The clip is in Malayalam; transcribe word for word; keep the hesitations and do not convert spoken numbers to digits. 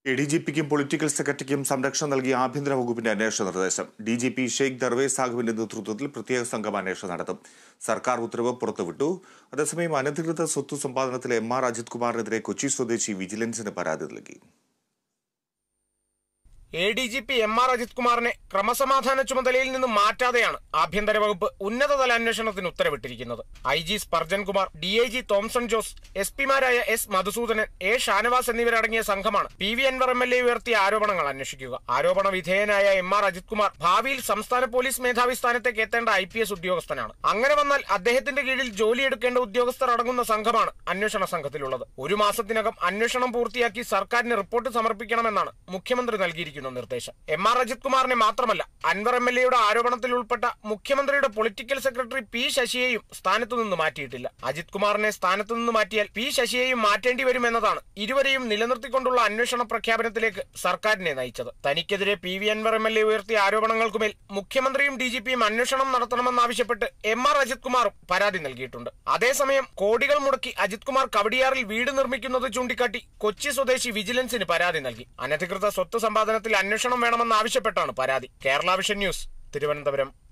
എ ഡി ജി പിക്കും പൊളിറ്റിക്കൽ സെക്രട്ടറിക്കും സംരക്ഷണം നൽകിയ ആഭ്യന്തര വകുപ്പിന്റെ അന്വേഷണ നിർദ്ദേശം. D G P Sheikh Darvesh സാഹിബിന്റെ നേതൃത്വത്തിൽ പ്രത്യേക സംഘം അന്വേഷണം നടത്തും. സർക്കാർ ഉത്തരവ് പുറത്തുവിട്ടു. അതേസമയം അനധികൃത സ്വത്ത് സമ്പാദനത്തിലെ എം ആർ അജിത് കുമാറിനെതിരെ കൊച്ചി സ്വദേശി വിജിലൻസിന് പരാതി നൽകി. A D G P M R Ajith കുമാറിനെ ക്രമസമാധാന ചുമതലയിൽ നിന്ന് മാറ്റാതെയാണ് ആഭ്യന്തര വകുപ്പ് ഉന്നതതല അന്വേഷണത്തിന് ഉത്തരവിട്ടിരിക്കുന്നത്. I G Spurgeon Kumar, D I G Thomson Jose, S പിമാരായ എസ് മധുസൂദനൻ, എ ഷാനവാസ് എന്നിവരടങ്ങിയ സംഘമാണ് P V Anwar M L A ഉയർത്തിയ ആരോപണങ്ങൾ അന്വേഷിക്കുക. ആരോപണ വിധേയനായ എം ആർ അജിത് കുമാർ ഭാവിയിൽ സംസ്ഥാന പോലീസ് മേധാവി സ്ഥാനത്തേക്ക് എത്തേണ്ട ഐ പി എസ് ഉദ്യോഗസ്ഥനാണ്. അങ്ങനെ വന്നാൽ അദ്ദേഹത്തിന്റെ കീഴിൽ ജോലിയെടുക്കേണ്ട ഉദ്യോഗസ്ഥർ അടങ്ങുന്ന സംഘമാണ് അന്വേഷണ സംഘത്തിലുള്ളത്. ഒരു മാസത്തിനകം അന്വേഷണം പൂർത്തിയാക്കി സർക്കാരിന് റിപ്പോർട്ട് സമർപ്പിക്കണമെന്നാണ് മുഖ്യമന്ത്രി നൽകിയിരിക്കുന്നത് നിർദ്ദേശം. എം ആർ അജിത് കുമാറിനെ മാത്രമല്ല, അൻവർ എം എൽ എയുടെ ആരോപണത്തിൽ ഉൾപ്പെട്ട മുഖ്യമന്ത്രിയുടെ പൊളിറ്റിക്കൽ സെക്രട്ടറി പി ശശിയെയും സ്ഥാനത്തു നിന്ന് മാറ്റിയിട്ടില്ല. അജിത് കുമാറിനെ സ്ഥാനത്തു നിന്ന് മാറ്റിയാൽ പി ശശിയെയും മാറ്റേണ്ടി വരുമെന്നതാണ് ഇരുവരെയും നിലനിർത്തിക്കൊണ്ടുള്ള അന്വേഷണ പ്രഖ്യാപനത്തിലേക്ക് സർക്കാരിനെ നയിച്ചത്. തനിക്കെതിരെ P V Anwar M L A ഉയർത്തിയ ആരോപണങ്ങൾക്കുമേൽ മുഖ്യമന്ത്രിയും ഡി ജി പിയും അന്വേഷണം നടത്തണമെന്നാവശ്യപ്പെട്ട് എം ആർ അജിത് കുമാറും പരാതി നൽകിയിട്ടുണ്ട്. അതേസമയം കോടികൾ മുടക്കി അജിത് കുമാർ കവടിയാറിൽ വീട് നിർമ്മിക്കുന്നത് ചൂണ്ടിക്കാട്ടി കൊച്ചി സ്വദേശി വിജിലൻസിന് പരാതി നൽകി. അനധികൃത സ്വത്ത് സമ്പാദനത്തിൽ അന്വേഷണം വേണമെന്നാവശ്യപ്പെട്ടാണ് പരാതി. Kerala vision news, Thiruvananthapuram.